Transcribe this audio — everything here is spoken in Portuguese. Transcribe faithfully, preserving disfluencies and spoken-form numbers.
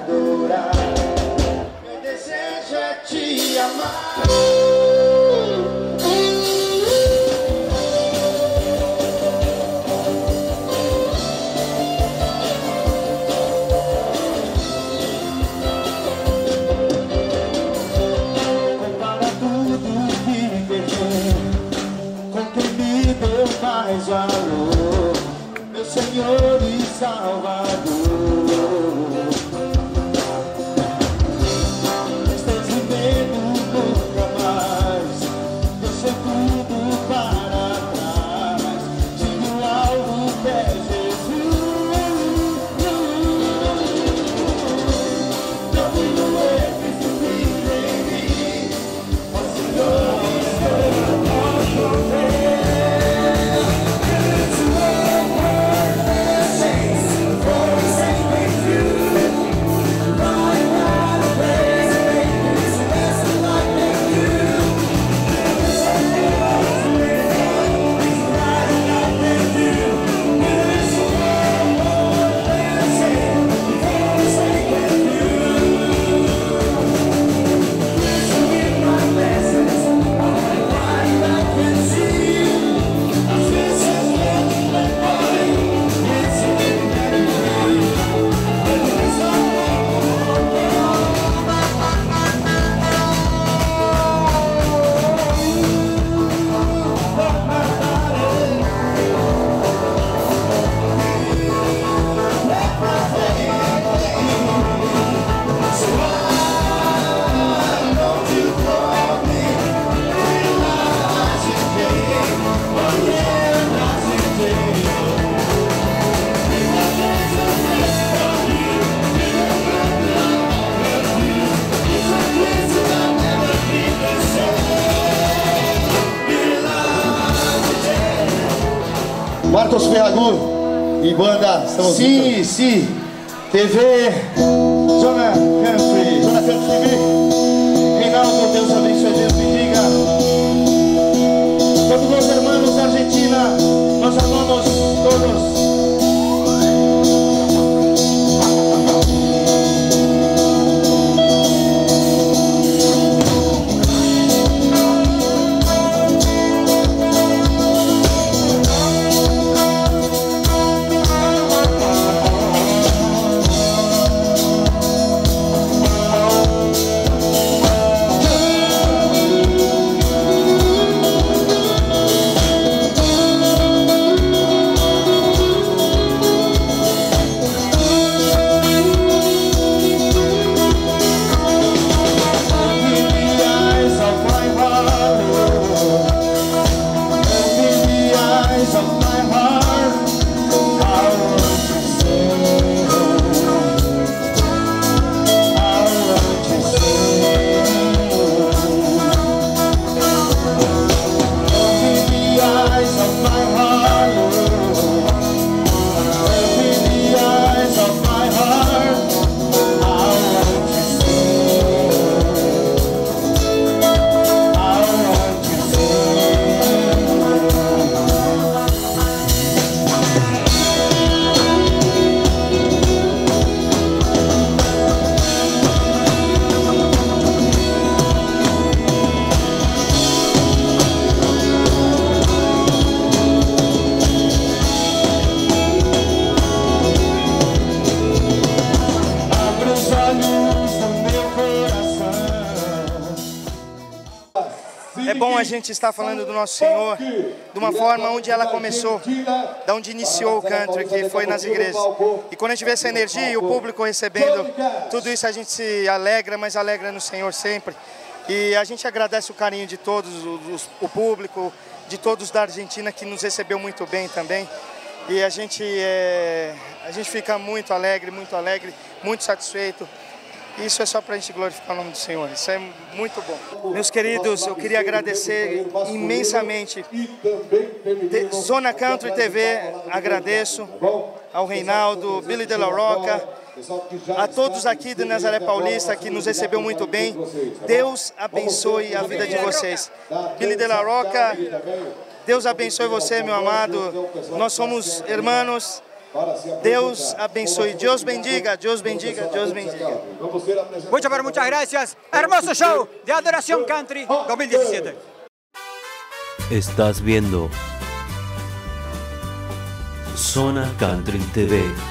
adorar. Meu desejo é te amar. Mais valor, meu Senhor e Salvador. Estás vivendo nunca mais, deixa tudo para trás, siga o alvo que é Jesus. Não é preciso em mim, ó Senhor, eu posso ver. Marcos Ferragut e banda, estamos Sim, juntos. sim, T V, Zona Country, Zona Country T V. Reinaldo, Deus abençoe, Deus bendiga. Todos meus irmãos da Argentina, nós amamos todos. É bom a gente estar falando do nosso Senhor de uma forma onde ela começou, da onde iniciou o country, que foi nas igrejas. E quando a gente vê essa energia e o público recebendo tudo isso, a gente se alegra, mas alegra no Senhor sempre. E a gente agradece o carinho de todos, os, o público, de todos da Argentina que nos recebeu muito bem também. E a gente, é, a gente fica muito alegre, muito alegre, muito satisfeito. Isso é só para a gente glorificar o nome do Senhor, isso é muito bom. Meus queridos, eu queria agradecer imensamente. Zona Country T V, agradeço ao Reinaldo, Billy de la Rocca, a todos aqui do Nazaré Paulista que nos recebeu muito bem. Deus abençoe a vida de vocês. Billy de la Rocca, Deus abençoe você, meu amado. Nós somos irmãos Deus abençoe, Deus bendiga, Deus bendiga, Deus bendiga. Muchas, pero muchas gracias. Hermoso show de Adoración Country dos mil diecisiete. Estás viendo Zona Country T V.